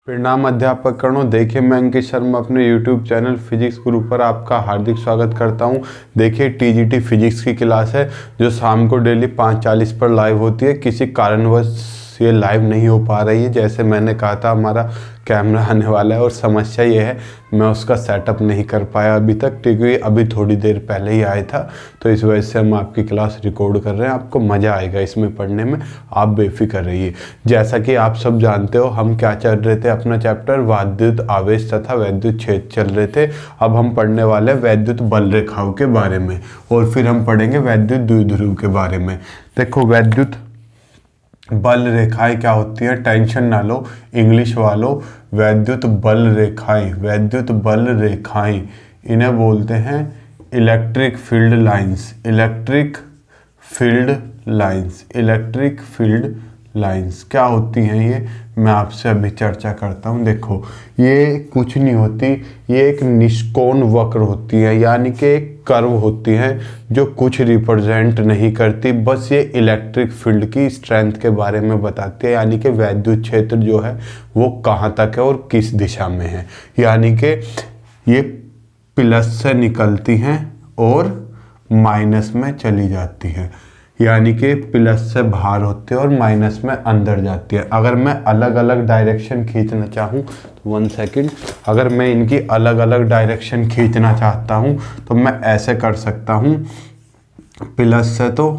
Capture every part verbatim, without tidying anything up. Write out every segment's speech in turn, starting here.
प्रणाम अध्यापक गणों। देखिए, मैं अंकित शर्मा अपने यूट्यूब चैनल फिजिक्स गुरु पर आपका हार्दिक स्वागत करता हूं। देखिए, टीजीटी फिजिक्स की क्लास है जो शाम को डेली पाँच चालीस पर लाइव होती है। किसी कारणवश ये लाइव नहीं हो पा रही है। जैसे मैंने कहा था, हमारा कैमरा आने वाला है और समस्या ये है मैं उसका सेटअप नहीं कर पाया अभी तक, क्योंकि अभी थोड़ी देर पहले ही आया था। तो इस वजह से हम आपकी क्लास रिकॉर्ड कर रहे हैं। आपको मज़ा आएगा इसमें पढ़ने में, आप बेफिक्र रहिए। जैसा कि आप सब जानते हो, हम क्या चल रहे थे, अपना चैप्टर वैद्युत आवेश तथा वैद्युत क्षेत्र चल रहे थे। अब हम पढ़ने वाले हैं वैद्युत बल रेखाओं के बारे में, और फिर हम पढ़ेंगे वैद्युत द्विध्रुव के बारे में। देखो, वैद्युत बल रेखाएं क्या होती है, टेंशन ना लो, इंग्लिश वालों। वैद्युत बल रेखाएं, वैद्युत बल रेखाएं इन्हें बोलते हैं electric field lines, electric field lines, electric field lines क्या होती हैं ये मैं आपसे अभी चर्चा करता हूँ। देखो, ये कुछ नहीं होती, ये एक निष्कोण वक्र होती है, यानी कि एक कर्व होती हैं जो कुछ रिप्रेजेंट नहीं करती, बस ये इलेक्ट्रिक फील्ड की स्ट्रेंथ के बारे में बताती है, यानी कि वैद्युत क्षेत्र जो है वो कहाँ तक है और किस दिशा में है। यानी कि ये प्लस से निकलती हैं और माइनस में चली जाती है, यानी कि प्लस से बाहर होते हैं और माइनस में अंदर जाती है। अगर मैं अलग अलग डायरेक्शन खींचना चाहूँ तो वन सेकंड, अगर मैं इनकी अलग अलग डायरेक्शन खींचना चाहता हूँ तो मैं ऐसे कर सकता हूँ, प्लस से तो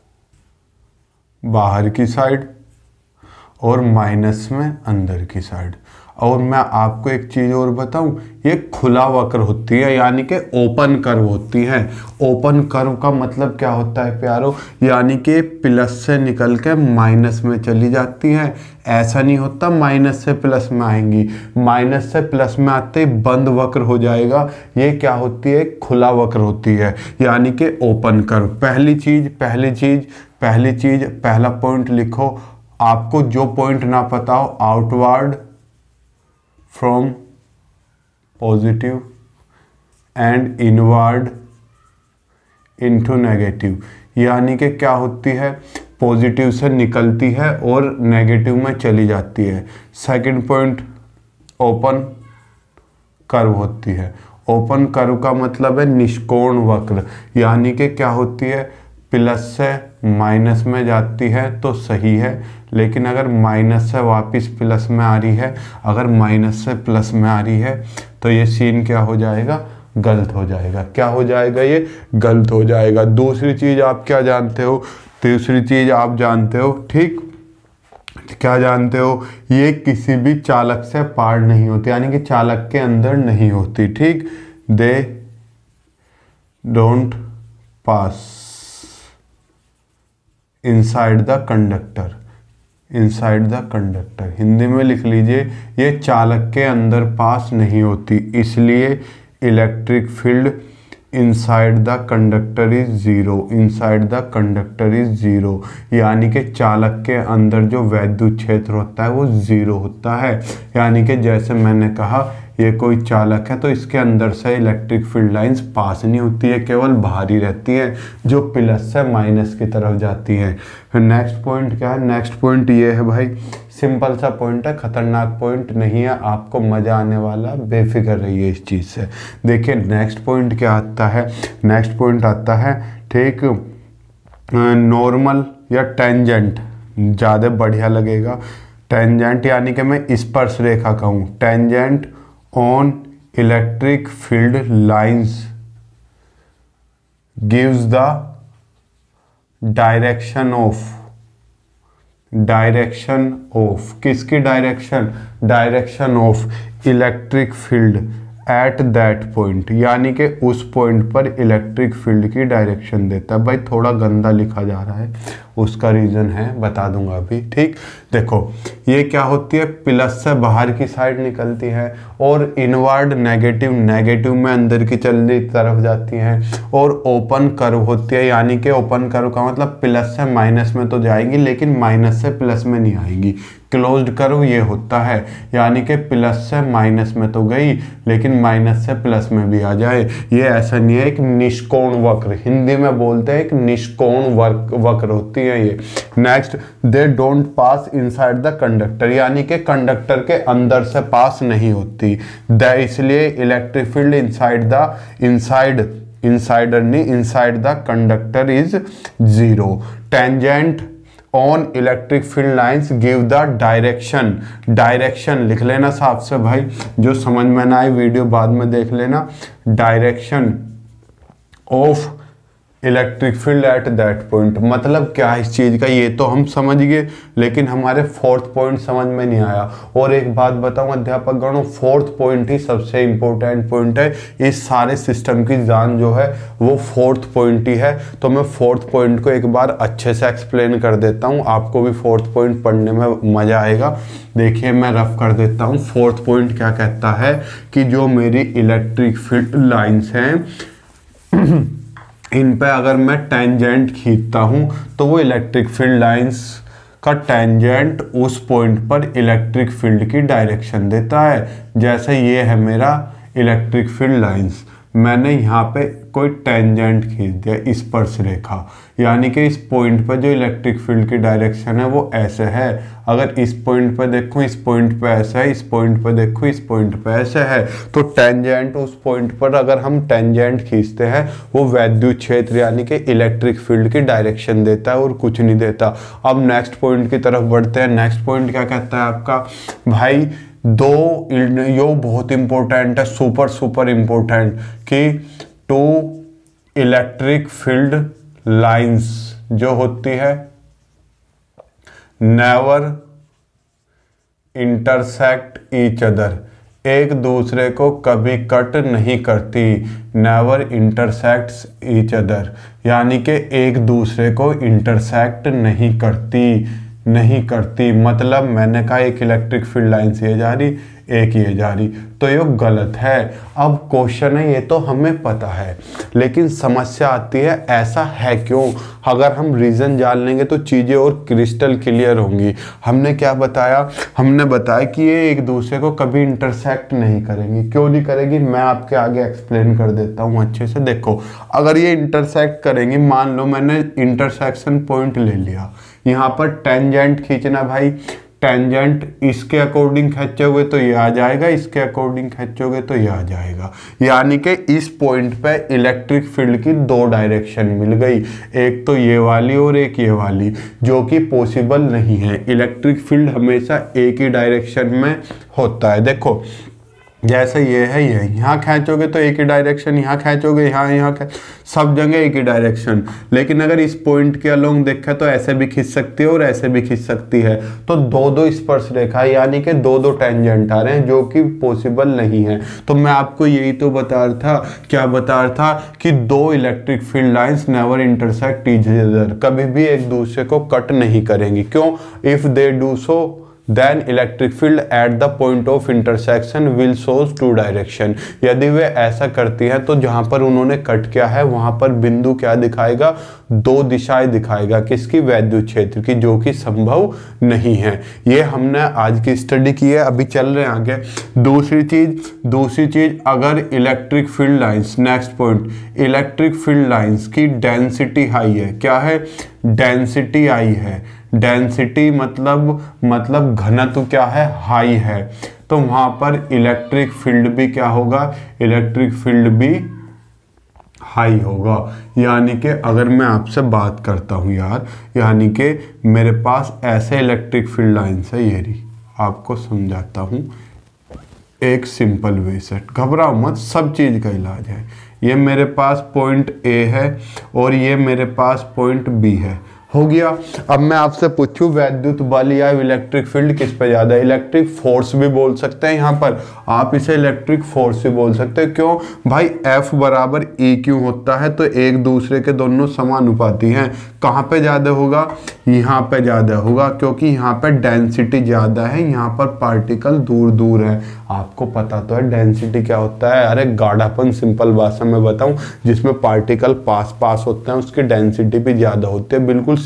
बाहर की साइड और माइनस में अंदर की साइड। और मैं आपको एक चीज़ और बताऊं, ये खुला वक्र होती है, यानी कि ओपन कर्व होती है। ओपन कर्व का मतलब क्या होता है प्यारो, यानी कि प्लस से निकल के माइनस में चली जाती है। ऐसा नहीं होता माइनस से प्लस में आएंगी, माइनस से प्लस में आते ही बंद वक्र हो जाएगा। ये क्या होती है, खुला वक्र होती है, यानी कि ओपन कर्व। पहली चीज़ पहली चीज़ पहली चीज़ पहला पॉइंट लिखो। आपको जो पॉइंट ना पता हो, outward from positive and inward into negative, यानी कि क्या होती है, पॉजिटिव से निकलती है और नेगेटिव में चली जाती है। सेकंड पॉइंट, ओपन कर्व होती है। ओपन कर्व का मतलब है निष्कोण वक्र, यानी कि क्या होती है, प्लस से माइनस में जाती है तो सही है, लेकिन अगर माइनस से वापस प्लस में आ रही है, अगर माइनस से प्लस में आ रही है तो ये सीन क्या हो जाएगा, गलत हो जाएगा। क्या हो जाएगा, ये गलत हो जाएगा। दूसरी चीज़ आप क्या जानते हो, तीसरी चीज़ आप जानते हो, ठीक, क्या जानते हो, ये किसी भी चालक से पार नहीं होती, यानी कि चालक के अंदर नहीं होती, ठीक। They don't pass inside the conductor, inside the conductor, Hindi में लिख लीजिए, ये चालक के अंदर पास नहीं होती, इसलिए electric field inside the conductor is zero, inside the conductor is zero, यानी कि चालक के अंदर जो वैद्युत क्षेत्र होता है वो ज़ीरो होता है। यानी कि जैसे मैंने कहा, ये कोई चालक है तो इसके अंदर से इलेक्ट्रिक फील्ड लाइंस पास नहीं होती है, केवल बाहर ही रहती है, जो प्लस से माइनस की तरफ जाती है। फिर नेक्स्ट पॉइंट क्या है, नेक्स्ट पॉइंट ये है भाई, सिंपल सा पॉइंट है, खतरनाक पॉइंट नहीं है, आपको मज़ा आने वाला, बेफिक्र रहिए इस चीज़ से। देखिए, नेक्स्ट पॉइंट क्या आता है, नेक्स्ट पॉइंट आता है, ठीक, नॉर्मल या टेंजेंट, ज़्यादा बढ़िया लगेगा। टेंजेंट यानी कि मैं स्पर्श रेखा कहूँ, tangent on electric field lines gives the direction of, direction of किसकी direction, direction of electric field at that point, यानी कि उस पॉइंट पर इलेक्ट्रिक फील्ड की डायरेक्शन देता है। भाई थोड़ा गंदा लिखा जा रहा है, उसका रीज़न है, बता दूंगा अभी, ठीक। देखो, ये क्या होती है, प्लस से बाहर की साइड निकलती है और इनवर्ड नेगेटिव, नेगेटिव में अंदर की चलने तरफ जाती हैं, और ओपन कर्व होती है, यानी कि ओपन कर्व का मतलब प्लस से माइनस में तो जाएंगी लेकिन माइनस से प्लस में नहीं आएंगी। क्लोज्ड कर्व ये होता है, यानी कि प्लस से माइनस में तो गई लेकिन माइनस से प्लस में भी आ जाए। ये ऐसा नहीं है, एक निष्कोण वक्र, हिंदी में बोलते हैं एक निष्कोण वक्र वक्र होती हैं ये। Next, they don't pass inside the conductor, यानी कि कंडक्टर के अंदर से पास नहीं होती। द इसलिए electric field inside the inside insider नहीं inside the conductor is zero. Tangent on electric field lines give the direction, direction लिख लेना साफ से भाई, जो समझ में ना आए वीडियो बाद में देख लेना। Direction of electric field at that point, मतलब क्या है इस चीज़ का, ये तो हम समझ गए, लेकिन हमारे फोर्थ पॉइंट समझ में नहीं आया। और एक बात बताऊं अध्यापक गणों, फोर्थ पॉइंट ही सबसे इंपॉर्टेंट पॉइंट है। इस सारे सिस्टम की जान जो है वो फोर्थ पॉइंट ही है। तो मैं फोर्थ पॉइंट को एक बार अच्छे से एक्सप्लेन कर देता हूँ, आपको भी फोर्थ पॉइंट पढ़ने में मजा आएगा। देखिए मैं रफ कर देता हूँ। फोर्थ पॉइंट क्या कहता है कि जो मेरी इलेक्ट्रिक फील्ड लाइन्स हैं इन पे अगर मैं टेंजेंट खींचता हूँ तो वो इलेक्ट्रिक फील्ड लाइंस का टेंजेंट उस पॉइंट पर इलेक्ट्रिक फील्ड की डायरेक्शन देता है। जैसे ये है मेरा इलेक्ट्रिक फील्ड लाइंस, मैंने यहाँ पे कोई टेंजेंट खींच दिया स्पर्श रेखा, यानी कि इस पॉइंट पर जो इलेक्ट्रिक फील्ड की डायरेक्शन है वो ऐसे है। अगर इस पॉइंट पर देखूँ इस पॉइंट पे ऐसा है, इस पॉइंट पर देखूँ इस पॉइंट पे ऐसे है, तो टेंजेंट उस पॉइंट पर अगर हम टेंजेंट खींचते हैं वो वैद्युत क्षेत्र यानी कि इलेक्ट्रिक फील्ड की डायरेक्शन देता है और कुछ नहीं देता। अब नेक्स्ट पॉइंट की तरफ बढ़ते हैं। नेक्स्ट पॉइंट क्या कहता है आपका भाई, दो यो बहुत इंपॉर्टेंट है, सुपर सुपर इंपॉर्टेंट, कि टू इलेक्ट्रिक फील्ड लाइंस जो होती है नेवर इंटरसेक्ट ईच अदर, एक दूसरे को कभी कट नहीं करती। नेवर इंटरसेक्ट्स ईच अदर, यानी कि एक दूसरे को इंटरसेक्ट नहीं करती नहीं करती मतलब मैंने कहा एक इलेक्ट्रिक फील्ड लाइन से ये जा रही, एक ये जा रही, तो ये गलत है। अब क्वेश्चन है, ये तो हमें पता है, लेकिन समस्या आती है ऐसा है क्यों। अगर हम रीज़न जान लेंगे तो चीज़ें और क्रिस्टल क्लियर होंगी। हमने क्या बताया, हमने बताया कि ये एक दूसरे को कभी इंटरसेक्ट नहीं करेंगी। क्यों नहीं करेगी, मैं आपके आगे एक्सप्लेन कर देता हूँ अच्छे से। देखो, अगर ये इंटरसेक्ट करेंगी, मान लो मैंने इंटरसेक्शन पॉइंट ले लिया, यहाँ पर टेंजेंट खींचना भाई, टेंजेंट इसके अकॉर्डिंग खींचोगे तो ये आ जाएगा, इसके अकॉर्डिंग खींचोगे तो ये आ जाएगा, यानी कि इस पॉइंट पे इलेक्ट्रिक फील्ड की दो डायरेक्शन मिल गई, एक तो ये वाली और एक ये वाली, जो कि पॉसिबल नहीं है। इलेक्ट्रिक फील्ड हमेशा एक ही डायरेक्शन में होता है। देखो जैसे ये है, ये यहाँ खींचोगे तो एक ही डायरेक्शन, यहाँ खींचोगे यहाँ यहाँ खींच, सब जगह एक ही डायरेक्शन। लेकिन अगर इस पॉइंट के अलोंग देखें तो ऐसे भी खींच सकती है और ऐसे भी खींच सकती है, तो दो दो स्पर्श रेखा यानी कि दो दो टेंजेंट आ रहे हैं, जो कि पॉसिबल नहीं है। तो मैं आपको यही तो बता रहा था, क्या बता रहा था कि दो electric field lines never intersect each other, कभी भी एक दूसरे को कट नहीं करेंगी। क्यों? If they do so then electric field at the point of intersection will shows two direction, यदि वे ऐसा करती हैं तो जहां पर उन्होंने कट किया है वहां पर बिंदु क्या दिखाएगा, दो दिशाएं दिखाएगा, किसकी, वैद्युत क्षेत्र की, जो कि संभव नहीं है। ये हमने आज की स्टडी की है। अभी चल रहे हैं आगे। दूसरी चीज दूसरी चीज अगर electric field lines, next point, electric field lines की डेंसिटी हाई है, क्या है, डेंसिटी हाई है, डेंसिटी मतलब मतलब घनत्व क्या है, हाई है, तो वहां पर इलेक्ट्रिक फील्ड भी क्या होगा, इलेक्ट्रिक फील्ड भी हाई होगा। यानी कि अगर मैं आपसे बात करता हूं यार, यानी कि मेरे पास ऐसे इलेक्ट्रिक फील्ड लाइन्स है, ये रही, आपको समझाता हूं एक सिंपल वे से, घबराओ मत, सब चीज का इलाज है। ये मेरे पास पॉइंट ए है और ये मेरे पास पॉइंट बी है, हो गया। अब मैं आपसे पूछूं वैद्युत बल या इलेक्ट्रिक फील्ड किस पे ज्यादा है, इलेक्ट्रिक फोर्स भी बोल सकते हैं, यहाँ पर आप इसे इलेक्ट्रिक फोर्स भी बोल सकते हैं। क्यों भाई, F बराबर E क्यों होता है, तो एक दूसरे के दोनों समानुपाती हैं। कहाँ पे ज्यादा होगा, यहाँ पे ज्यादा होगा, क्योंकि यहाँ पे डेंसिटी ज्यादा है, यहाँ पर पार्टिकल दूर दूर है। आपको पता तो है डेंसिटी क्या होता है, अरे गाढ़ापन, सिंपल भाषा में बताऊं, जिसमें पार्टिकल पास पास होते हैं उसकी डेंसिटी भी ज्यादा होती है, बिल्कुल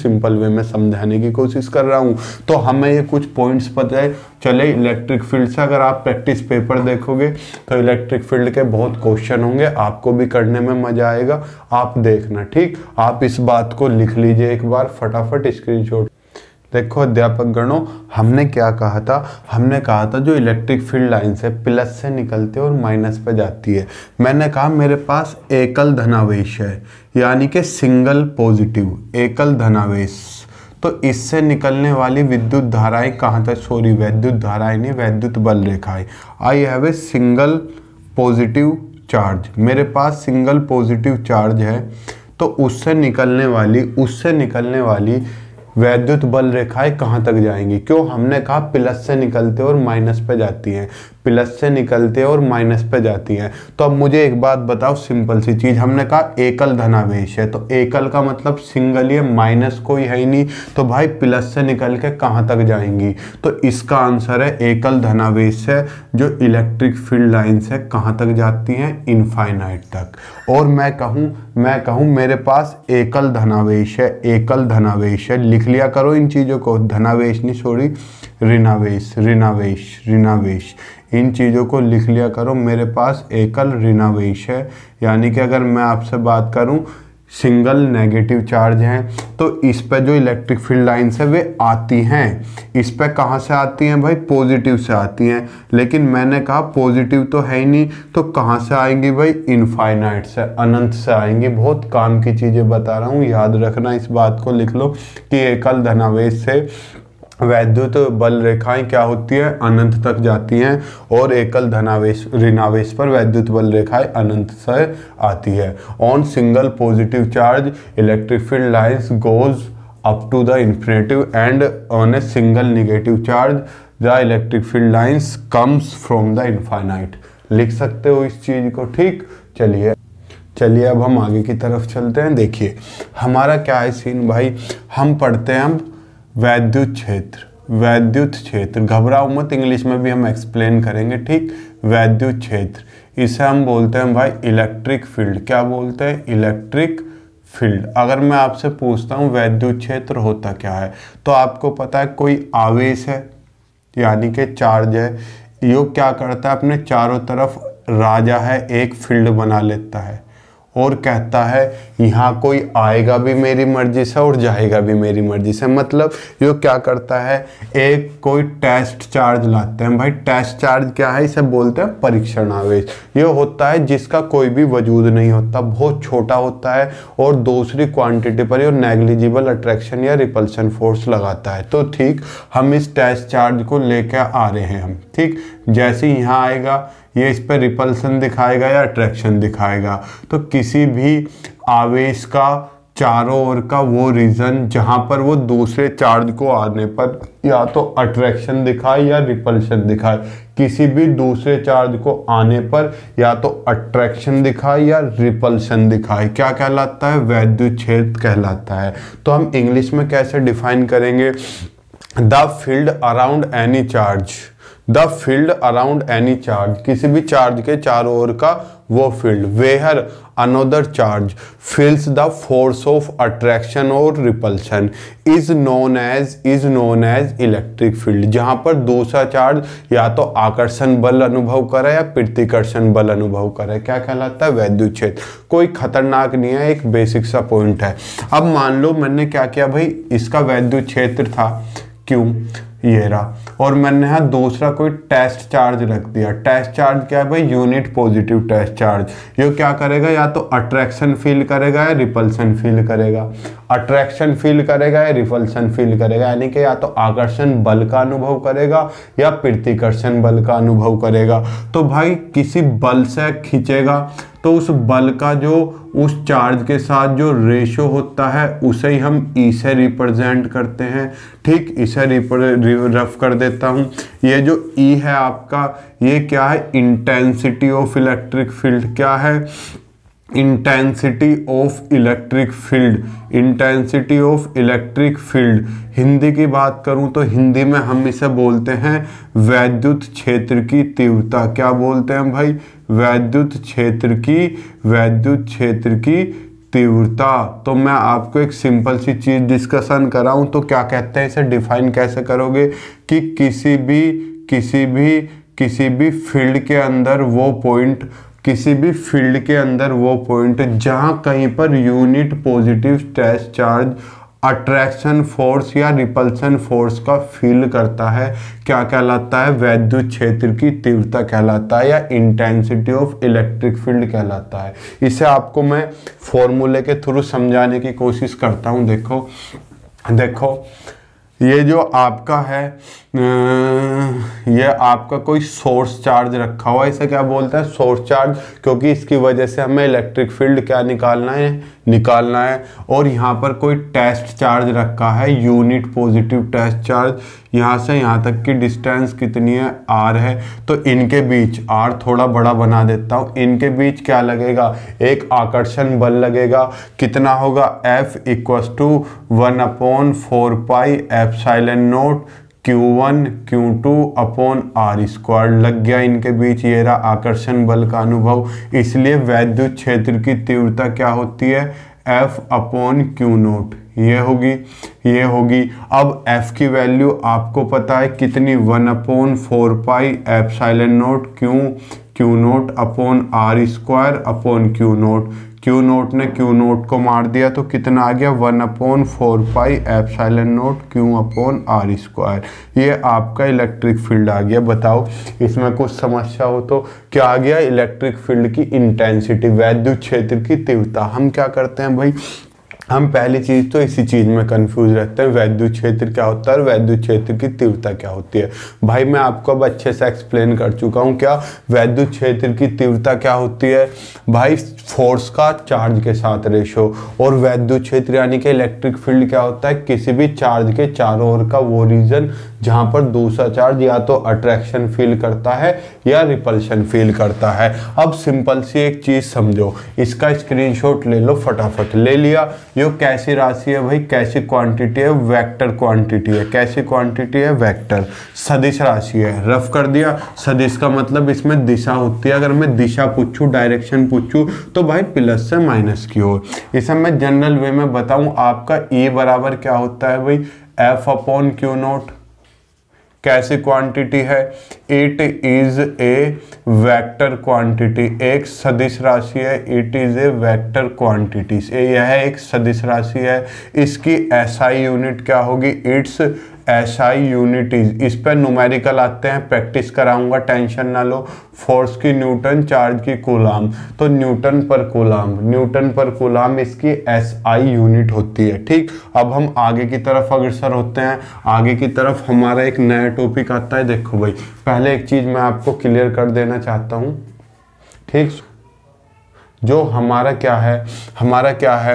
सिंपल वे में समझाने की कोशिश कर रहा हूँ। तो हमें ये कुछ पॉइंट्स पता है चले इलेक्ट्रिक फील्ड से। अगर आप प्रैक्टिस पेपर देखोगे तो इलेक्ट्रिक फील्ड के बहुत क्वेश्चन होंगे, आपको भी करने में मजा आएगा, आप देखना। ठीक, आप इस बात को लिख लीजिए एक बार फटाफट स्क्रीनशॉट। देखो अध्यापक गणों, हमने क्या कहा था, हमने कहा था जो इलेक्ट्रिक फील्ड लाइन से प्लस से निकलते और माइनस पे जाती है, मैंने कहा मेरे पास एकल धनावेश है, यानी कि सिंगल पॉजिटिव, एकल धनावेश। तो इससे निकलने वाली विद्युत धाराएं कहाँ तक, सॉरी वैद्युत धाराएं नहीं, वैद्युत बल रेखाएं। I have a single positive charge, मेरे पास सिंगल पॉजिटिव चार्ज है, तो उससे निकलने वाली उससे निकलने वाली वैद्युत बल रेखाएं कहाँ तक जाएंगी। क्यों, हमने कहा प्लस से निकलते और माइनस पे जाती हैं, प्लस से निकलते और माइनस पे जाती हैं। तो अब मुझे एक बात बताओ, सिंपल सी चीज़, हमने कहा एकल धनावेश है, तो एकल का मतलब सिंगल, ये माइनस कोई है ही नहीं, तो भाई प्लस से निकल के कहाँ तक जाएंगी। तो इसका आंसर है एकल धनावेश है जो इलेक्ट्रिक फील्ड लाइन से कहाँ तक जाती हैं, इनफाइनाइट तक। और मैं कहूँ मैं कहूँ मेरे पास एकल धनावेश है, एकल धनावेश है, लिख लिया करो इन चीज़ों को, धनावेश नहीं सॉरी ऋणावेश, ऋणावेश ऋणावेश, इन चीज़ों को लिख लिया करो। मेरे पास एकल ऋणावेश है, यानी कि अगर मैं आपसे बात करूं सिंगल नेगेटिव चार्ज हैं, तो इस पे जो इलेक्ट्रिक फील्ड लाइन्स है वे आती हैं, इस पे कहाँ से आती हैं भाई, पॉजिटिव से आती हैं। लेकिन मैंने कहा पॉजिटिव तो है ही नहीं, तो कहाँ से आएंगी भाई, इनफाइनाइट से, अनंत से आएंगी। बहुत काम की चीज़ें बता रहा हूँ, याद रखना, इस बात को लिख लो कि एकल धनावेश से वैद्युत बल रेखाएं क्या होती है, अनंत तक जाती हैं, और एकल धनावेश ऋणावेश पर वैद्युत बल रेखाएं अनंत से आती है। On single positive charge electric field lines goes up to the infinitive and on a single negative charge the electric field lines comes from the infinite. लिख सकते हो इस चीज को। ठीक, चलिए चलिए अब हम आगे की तरफ चलते हैं। देखिए हमारा क्या है सीन भाई, हम पढ़ते हैं हम वैद्युत क्षेत्र, वैद्युत क्षेत्र, घबराओ मत, इंग्लिश में भी हम एक्सप्लेन करेंगे। ठीक, वैद्युत क्षेत्र, इसे हम बोलते हैं भाई इलेक्ट्रिक फील्ड। क्या बोलते हैं, इलेक्ट्रिक फील्ड। अगर मैं आपसे पूछता हूँ वैद्युत क्षेत्र होता क्या है, तो आपको पता है कोई आवेश है यानी कि चार्ज है, यो क्या करता है अपने चारों तरफ राजा है एक फील्ड बना लेता है और कहता है यहाँ कोई आएगा भी मेरी मर्जी से और जाएगा भी मेरी मर्जी से। मतलब ये क्या करता है, एक कोई टेस्ट चार्ज लाते हैं भाई। टेस्ट चार्ज क्या है, इसे बोलते हैं परीक्षण आवेश। ये होता है जिसका कोई भी वजूद नहीं होता, बहुत छोटा होता है और दूसरी क्वांटिटी पर ये नेग्लिजिबल अट्रैक्शन या रिपल्शन फोर्स लगाता है। तो ठीक, हम इस टेस्ट चार्ज को लेकर आ रहे हैं हम। ठीक, जैसे यहाँ आएगा ये इस पर रिपल्सन दिखाएगा या अट्रैक्शन दिखाएगा। तो किसी भी आवेश का चारों ओर का वो रीजन जहां पर वो दूसरे चार्ज को आने पर या तो अट्रैक्शन दिखाए या रिपल्शन दिखाए, किसी भी दूसरे चार्ज को आने पर या तो अट्रैक्शन दिखाए या रिपल्शन दिखाए, क्या कहलाता है, वैद्युत क्षेत्र कहलाता है। तो हम इंग्लिश में कैसे डिफाइन करेंगे, the field around any charge, the field around any charge, किसी भी चार्ज के चारों ओर का वो field, where another charge feels the force of attraction और repulsion is known as is known as electric field. जहां पर दूसरा चार्ज या तो आकर्षण बल अनुभव करे या प्रतिकर्षण बल अनुभव करे, क्या कहलाता है, वैद्युत क्षेत्र। कोई खतरनाक नहीं है, एक बेसिक सा पॉइंट है। अब मान लो मैंने क्या किया भाई, इसका वैद्युत क्षेत्र था क्यों, ये रहा, और मैंने यहाँ दूसरा कोई टेस्ट चार्ज रख दिया। टेस्ट चार्ज क्या है भाई, यूनिट पॉजिटिव टेस्ट चार्ज। ये क्या करेगा, या तो अट्रैक्शन फील करेगा या रिपल्सन फील करेगा, अट्रैक्शन फील करेगा या रिपल्सन फील करेगा, यानी कि या तो आकर्षण बल का अनुभव करेगा या प्रतिकर्षण बल का अनुभव करेगा। तो भाई किसी बल से खींचेगा तो उस बल का जो उस चार्ज के साथ जो रेशो होता है उसे ही हम ई से रिप्रेजेंट करते हैं। ठीक, इसे रफ कर देता हूँ। ये जो ई है आपका, ये क्या है, इंटेंसिटी ऑफ इलेक्ट्रिक फील्ड। क्या है, intensity of electric field, intensity of electric field. Hindi की बात करूं तो हिंदी में हम इसे बोलते हैं वैद्युत क्षेत्र की तीव्रता। क्या बोलते हैं भाई, वैद्युत क्षेत्र की वैद्युत क्षेत्र की तीव्रता। तो मैं आपको एक सिंपल सी चीज़ डिस्कशन कराऊं तो क्या कहते हैं, इसे डिफाइन कैसे करोगे कि किसी भी किसी भी किसी भी फील्ड के अंदर वो पॉइंट किसी भी फील्ड के अंदर वो पॉइंट जहां कहीं पर unit positive stress charge attraction force या रिपल्सन फोर्स का फील करता है, क्या कहलाता है, वैद्युत क्षेत्र की तीव्रता कहलाता है या इंटेंसिटी ऑफ इलेक्ट्रिक फील्ड कहलाता है। इसे आपको मैं फॉर्मूले के थ्रू समझाने की कोशिश करता हूं। देखो देखो ये जो आपका है ये आपका कोई सोर्स चार्ज रखा हुआ है, इसे क्या बोलते हैं, सोर्स चार्ज, क्योंकि इसकी वजह से हमें इलेक्ट्रिक फील्ड क्या निकालना है निकालना है और यहाँ पर कोई टेस्ट चार्ज रखा है, यूनिट पॉजिटिव टेस्ट चार्ज। यहाँ से यहाँ तक की डिस्टेंस कितनी है, आर है। तो इनके बीच, आर थोड़ा बड़ा बना देता हूँ, इनके बीच क्या लगेगा, एक आकर्षण बल लगेगा। कितना होगा, F equals to one upon four pi epsilon naught Q one Q two upon R square लग गया इनके बीच। ये रहा आकर्षण बल का अनुभव। इसलिए वैद्युत क्षेत्र की तीव्रता क्या होती है, एफ अपॉन क्यू नोट, ये होगी ये होगी। अब एफ की वैल्यू आपको पता है कितनी, one upon four pi epsilon naught Q Q naught upon R square upon Q naught. Q naught ने क्यू नोट को मार दिया तो कितना आ गया, one upon four pi epsilon naught Q upon R square. ये आपका इलेक्ट्रिक फील्ड आ गया। बताओ इसमें कुछ समस्या हो तो क्या आ गया, इलेक्ट्रिक फील्ड की इंटेंसिटी, वैद्युत क्षेत्र की तीव्रता। हम क्या करते हैं भाई, हम पहली चीज़ तो इसी चीज़ में कंफ्यूज रहते हैं, वैद्युत क्षेत्र क्या होता है और वैद्युत क्षेत्र की तीव्रता क्या होती है। भाई मैं आपको अब अच्छे से एक्सप्लेन कर चुका हूँ। क्या वैद्युत क्षेत्र की तीव्रता क्या होती है भाई, फोर्स का चार्ज के साथ रेशो। और वैद्युत क्षेत्र यानी कि इलेक्ट्रिक फील्ड क्या होता है, किसी भी चार्ज के चारों ओर का वो रीजन जहाँ पर दूसरा चार्ज या तो अट्रैक्शन फील करता है या रिपल्शन फील करता है। अब सिंपल सी एक चीज़ समझो, इसका स्क्रीनशॉट ले लो, फटाफट ले लिया। ये कैसी राशि है भाई, कैसी क्वांटिटी है, वेक्टर क्वांटिटी है। कैसी क्वांटिटी है, वेक्टर, सदिश राशि है। रफ कर दिया, सदिश का मतलब इसमें दिशा होती है। अगर मैं दिशा पूछूं, डायरेक्शन पूछूं तो भाई प्लस से माइनस की ओर। इसे मैं जनरल वे में बताऊं, आपका E बराबर क्या होता है भाई, एफ अपॉन क्यू नोट। कैसी क्वांटिटी है, it is a vector quantity, एक सदिश राशि है। It is a vector quantity, यह एक सदिश राशि है। इसकी एसआई यूनिट क्या होगी, इट्स एसआई यूनिट इज, इस पर न्यूमेरिकल आते हैं, प्रैक्टिस कराऊंगा, टेंशन ना लो। फोर्स की न्यूटन, चार्ज की कूलाम, तो न्यूटन पर कूलाम, न्यूटन पर कूलाम इसकी एसआई यूनिट होती है। ठीक, अब हम आगे की तरफ अग्रसर होते हैं। आगे की तरफ हमारा एक नया टॉपिक आता है। देखो भाई, पहले एक चीज मैं आपको क्लियर कर देना चाहता हूं। ठीक, जो हमारा क्या है, हमारा क्या है,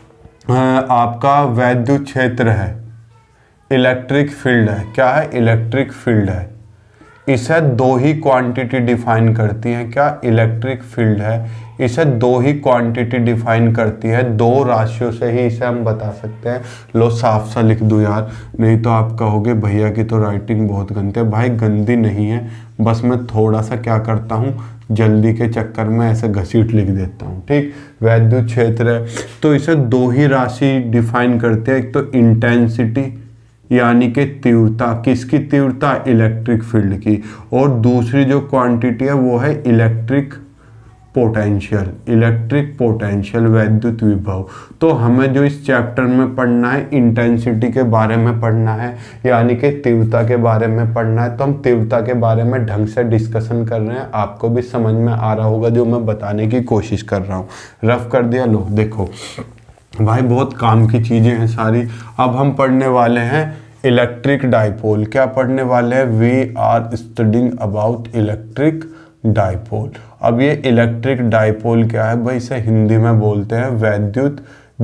आपका वैद्युत क्षेत्र है, इलेक्ट्रिक फील्ड है। क्या है, इलेक्ट्रिक फील्ड है। इसे दो ही क्वांटिटी डिफाइन करती हैं। क्या, इलेक्ट्रिक फील्ड है, इसे दो ही क्वांटिटी डिफाइन करती है। दो राशियों से ही इसे हम बता सकते हैं। लो साफ सा लिख दो यार, नहीं तो आप कहोगे भैया की तो राइटिंग बहुत गंदी है। भाई गंदी नहीं है, बस मैं थोड़ा सा क्या करता हूँ, जल्दी के चक्कर में ऐसे घसीट लिख देता हूँ। ठीक, वैद्युत क्षेत्र है तो इसे दो ही राशि डिफाइन करते हैं। एक तो इंटेंसिटी यानी कि तीव्रता, किसकी तीव्रता, इलेक्ट्रिक फील्ड की, और दूसरी जो क्वांटिटी है वो है इलेक्ट्रिक पोटेंशियल, इलेक्ट्रिक पोटेंशियल, वैद्युत विभव। तो हमें जो इस चैप्टर में पढ़ना है, इंटेंसिटी के बारे में पढ़ना है, यानी कि तीव्रता के बारे में पढ़ना है। तो हम तीव्रता के बारे में ढंग से डिस्कशन कर रहे हैं, आपको भी समझ में आ रहा होगा जो मैं बताने की कोशिश कर रहा हूँ। रफ कर दिया, लो देखो भाई बहुत काम की चीज़ें हैं सारी। अब हम पढ़ने वाले हैं इलेक्ट्रिक डाइपोल। क्या पढ़ने वाले हैं, we are studying about electric dipole. अब ये इलेक्ट्रिक डाइपोल क्या है भाई, इसे हिंदी में बोलते हैं वैद्युत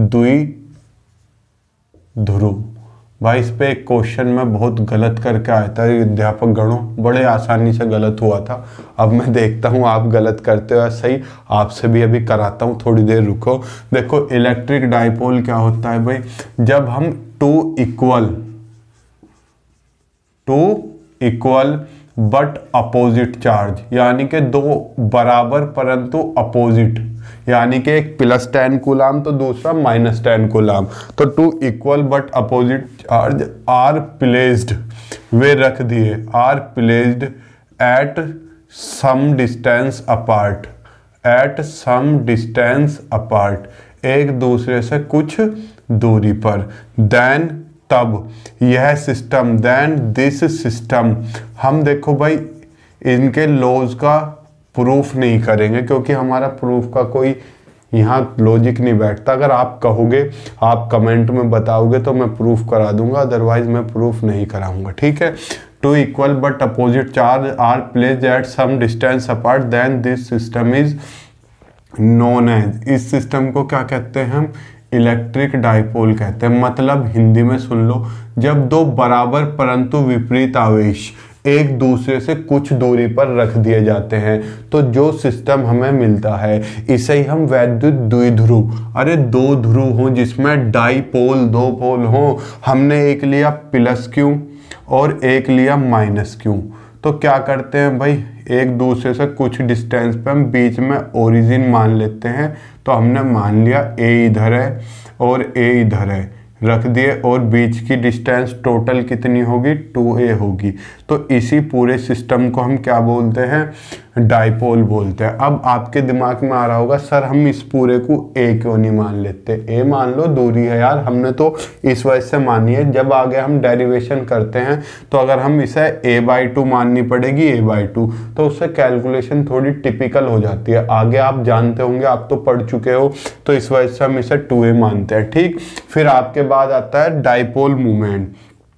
द्विध्रुव। भाई इस पे एक क्वेश्चन में बहुत गलत करके आया था अध्यापक गणों, बड़े आसानी से गलत हुआ था। अब मैं देखता हूँ आप गलत करते हो या सही, आपसे भी अभी कराता हूँ, थोड़ी देर रुको। देखो इलेक्ट्रिक डाइपोल क्या होता है भाई, जब हम two equal two equal but opposite charge, यानी कि दो बराबर परंतु अपोजिट, यानी कि एक प्लस टेन कूलाम तो दूसरा माइनस टेन कूलाम, तो two equal but opposite charge are placed, वे रख दिए, are placed at some distance apart, at some distance apart, एक दूसरे से कुछ दूरी पर, देन तब यह सिस्टम, देन दिस सिस्टम, हम देखो भाई इनके लॉज का प्रूफ नहीं करेंगे क्योंकि हमारा प्रूफ का कोई यहाँ लॉजिक नहीं बैठता। अगर आप कहोगे, आप कमेंट में बताओगे तो मैं प्रूफ करा दूंगा, अदरवाइज मैं प्रूफ नहीं कराऊंगा, ठीक है। Two equal but opposite charge are placed at some distance apart, then this system is known as, इस सिस्टम को क्या कहते हैं हम, इलेक्ट्रिक डाइपोल कहते हैं। मतलब हिंदी में सुन लो, जब दो बराबर परंतु विपरीत आवेश एक दूसरे से कुछ दूरी पर रख दिए जाते हैं तो जो सिस्टम हमें मिलता है इसे ही हम वैद्युत द्विध्रुव, अरे दो ध्रुव हो जिसमें डाइपोल दो पोल हो, हमने एक लिया प्लस क्यू और एक लिया माइनस क्यू, तो क्या करते हैं भाई, एक दूसरे से कुछ डिस्टेंस पे हम बीच में ओरिजिन मान लेते हैं, तो हमने मान लिया ए इधर है और ए इधर है, रख दिए, और बीच की डिस्टेंस टोटल कितनी होगी, टू ए होगी, तो इसी पूरे सिस्टम को हम क्या बोलते हैं, डाइपोल बोलते हैं। अब आपके दिमाग में आ रहा होगा सर हम इस पूरे को ए क्यों नहीं मान लेते, ए मान लो, दूरी है यार, हमने तो इस वजह से मानी है, जब आगे हम डेरिवेशन करते हैं तो अगर हम इसे ए बाई टू माननी पड़ेगी, ए बाई टू, तो उससे कैलकुलेशन थोड़ी टिपिकल हो जाती है, आगे आप जानते होंगे, आप तो पढ़ चुके हो, तो इस वजह से हम इसे टू ए मानते हैं, ठीक। फिर आपके बाद आता है डाइपोल मूवमेंट,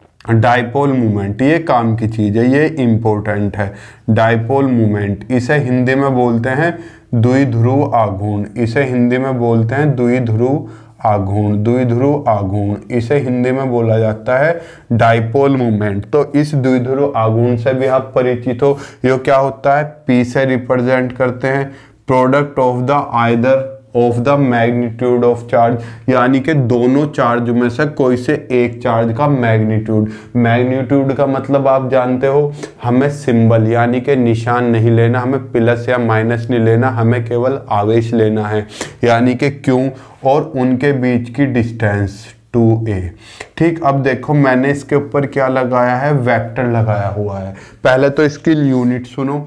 डाइपोल मूवमेंट ये काम की चीज है, ये इंपॉर्टेंट है। डाइपोल मूवमेंट इसे हिंदी में बोलते हैं द्विध्रुव आघूर्ण, इसे हिंदी में बोलते हैं द्विध्रुव आघूर्ण, द्विध्रुव आघूर्ण इसे हिंदी में बोला जाता है डाइपोल मूवमेंट। तो इस द्विध्रुव आघूर्ण से भी आप परिचित हो, ये क्या होता है, पी से रिप्रेजेंट करते हैं product of the either of the magnitude of charge, यानी कि दोनों चार्ज में से कोई से एक चार्ज का मैग्नीट्यूड, मैग्नीट्यूड का मतलब आप जानते हो, हमें सिंबल यानी कि निशान नहीं लेना, हमें प्लस या माइनस नहीं लेना, हमें केवल आवेश लेना है, यानी कि क्यों, और उनके बीच की डिस्टेंस टू ए, ठीक। अब देखो मैंने इसके ऊपर क्या लगाया है, वेक्टर लगाया हुआ है। पहले तो इसकी यूनिट सुनो,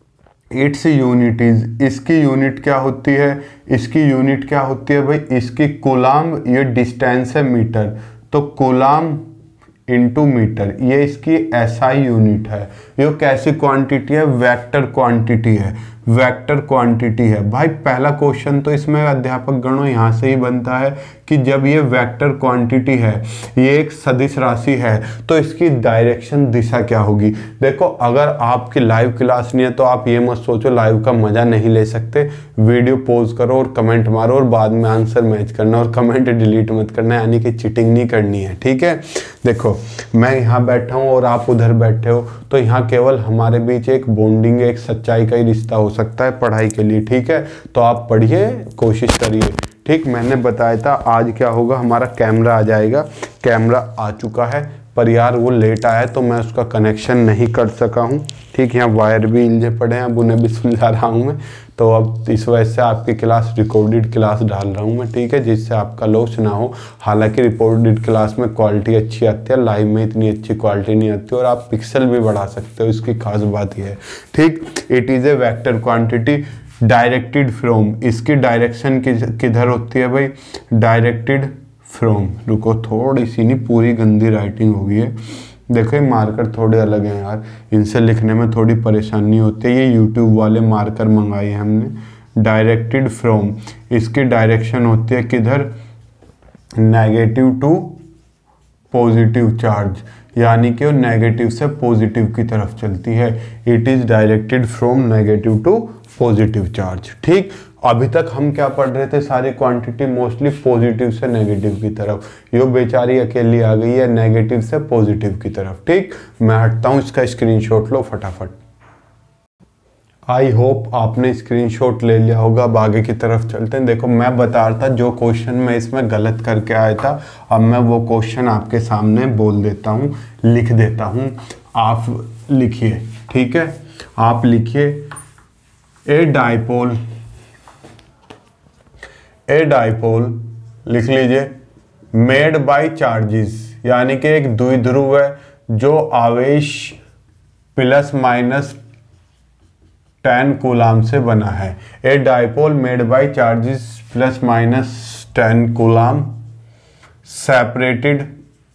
इट्स यूनिट इज, इसकी यूनिट क्या होती है, इसकी यूनिट क्या होती है भाई, इसकी कूलाम, ये डिस्टेंस है मीटर, तो कूलाम इंटू मीटर, ये इसकी एसआई यूनिट है। ये कैसी क्वांटिटी है, वेक्टर क्वांटिटी है, वेक्टर क्वांटिटी है भाई। पहला क्वेश्चन तो इसमें अध्यापक गणों यहाँ से ही बनता है कि जब ये वेक्टर क्वांटिटी है, ये एक सदिश राशि है, तो इसकी डायरेक्शन दिशा क्या होगी। देखो अगर आपकी लाइव क्लास नहीं है तो आप ये मत सोचो लाइव का मजा नहीं ले सकते, वीडियो पॉज करो और कमेंट मारो और बाद में आंसर मैच करना, और कमेंट डिलीट मत करना, यानी कि चीटिंग नहीं करनी है, ठीक है। देखो मैं यहाँ बैठा हूँ और आप उधर बैठे हो, तो यहाँ केवल हमारे बीच एक बॉन्डिंग, एक सच्चाई का ही रिश्ता हो सकता है पढ़ाई के लिए, ठीक है। तो आप पढ़िए, कोशिश करिए, ठीक। मैंने बताया था आज क्या होगा, हमारा कैमरा आ जाएगा, कैमरा आ चुका है, पर यार वो लेट आया तो मैं उसका कनेक्शन नहीं कर सका हूँ, ठीक। यहाँ वायर भी इल्झे पड़े हैं, अब उन्हें भी सुलझा रहा हूँ मैं, तो अब इस वजह से आपकी क्लास रिकॉर्डेड क्लास डाल रहा हूँ मैं, ठीक है, जिससे आपका लॉस ना हो। हालांकि रिकॉर्डेड क्लास में क्वालिटी अच्छी आती है, लाइव में इतनी अच्छी क्वालिटी नहीं आती, और आप पिक्सल भी बढ़ा सकते हो, इसकी खास बात यह है, ठीक। It is a vector quantity directed from, इसकी डायरेक्शन किधर होती है भाई, डायरेक्टेड फ्रॉम, रुको थोड़ी सी नहीं पूरी गंदी राइटिंग हो गई है, देखो ये मार्कर थोड़े अलग हैं यार, इनसे लिखने में थोड़ी परेशानी होती है, ये यूट्यूब वाले मार्कर मंगाए हैं हमने। डायरेक्टेड फ्रॉम, इसकी डायरेक्शन होती है किधर, नेगेटिव टू पॉजिटिव चार्ज, यानी कि वो नेगेटिव से पॉजिटिव की तरफ चलती है। It is directed from negative to positive charge, ठीक। अभी तक हम क्या पढ़ रहे थे, सारी क्वांटिटी मोस्टली पॉजिटिव से नेगेटिव की तरफ, यो बेचारी अकेली आ गई है नेगेटिव से पॉजिटिव की तरफ, ठीक। मैं हटता हूँ, इसका स्क्रीनशॉट लो फटाफट। आई होप आपने स्क्रीनशॉट ले लिया होगा। अब आगे की तरफ चलते हैं। देखो मैं बता रहा था जो क्वेश्चन मैं इसमें गलत करके आया था, अब मैं वो क्वेश्चन आपके सामने बोल देता हूँ, लिख देता हूँ, आप लिखिए, ठीक है, आप लिखिए ए डाइपोल, ए डाइपोल लिख लीजिए, मेड बाय चार्जेस, यानी कि एक द्विध्रुव है जो आवेश प्लस माइनस टेन कूलाम से बना है। A dipole made by charges plus minus ten coulomb, separated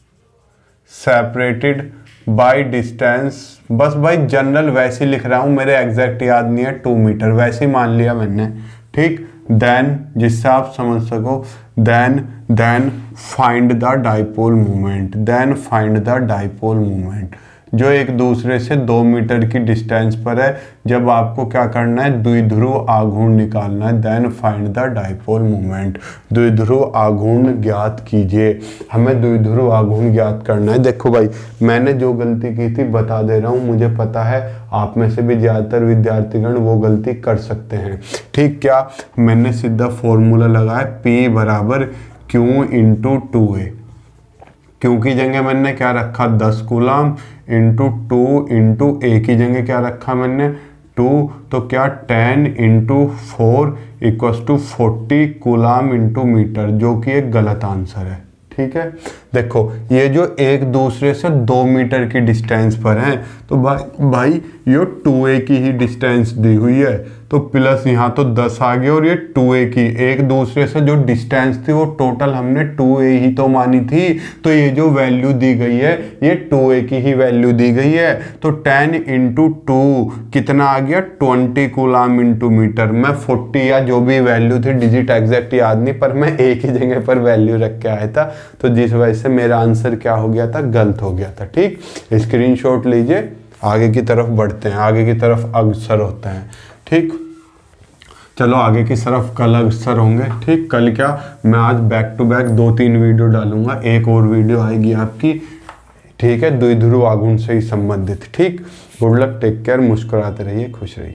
separated by distance, बस भाई जनरल वैसे लिख रहा हूं, मेरे एग्जैक्ट याद नहीं है, टू मीटर वैसे ही मान लिया मैंने, ठीक। देन जिससे आप समझ सको, then then find the dipole moment, then find the dipole moment, जो एक दूसरे से दो मीटर की डिस्टेंस पर है। जब आपको क्या करना है, द्विध्रुव आघूर्ण निकालना है, then find the dipole moment, द्विध्रुव आघूर्ण ज्ञात कीजिए। हमें द्विध्रुव आघूर्ण ज्ञात करना है। देखो भाई, मैंने जो गलती की थी बता दे रहा हूँ, मुझे पता है आप में से भी ज़्यादातर विद्यार्थीगण वो गलती कर सकते हैं, ठीक। क्या मैंने सीधा फॉर्मूला लगाया, P बराबर q into two a, q की जगह मैंने क्या रखा, दस coulomb, into two into a की जगह क्या रखा मैंने, टू, तो क्या ten into four equals two forty coulomb into metre, जो कि एक गलत आंसर है, ठीक है। देखो ये जो एक दूसरे से दो मीटर की डिस्टेंस पर है, तो भाई भाई ये टू ए की ही डिस्टेंस दी हुई है, तो प्लस यहाँ तो दस आ गया, और ये टू ए की, एक दूसरे से जो डिस्टेंस थी वो टोटल हमने टू ए ही तो मानी थी, तो ये जो वैल्यू दी गई है ये टू ए की ही वैल्यू दी गई है। तो टेन इंटू टू कितना आ गया, ट्वेंटी कूलाम इंटू मीटर। मैं फोर्टी या जो भी वैल्यू थी, डिजिट एग्जैक्ट याद नहीं, पर मैं एक ही जगह पर वैल्यू रख के आया था, तो जिस वजह से मेरा आंसर क्या हो गया था, गलत हो गया था, ठीक। स्क्रीनशॉट लीजिए, आगे की तरफ बढ़ते हैं, आगे की तरफ अग्रसर होते हैं, ठीक। चलो आगे की तरफ कल अग्रसर होंगे, ठीक। कल क्या, मैं आज बैक टू बैक दो तीन वीडियो डालूंगा, एक और वीडियो आएगी आपकी, ठीक है, द्विध्रुव आघूर्ण से ही संबंधित, ठीक। गुड लक, टेक केयर, मुस्कुराते रहिए, खुश रहिए।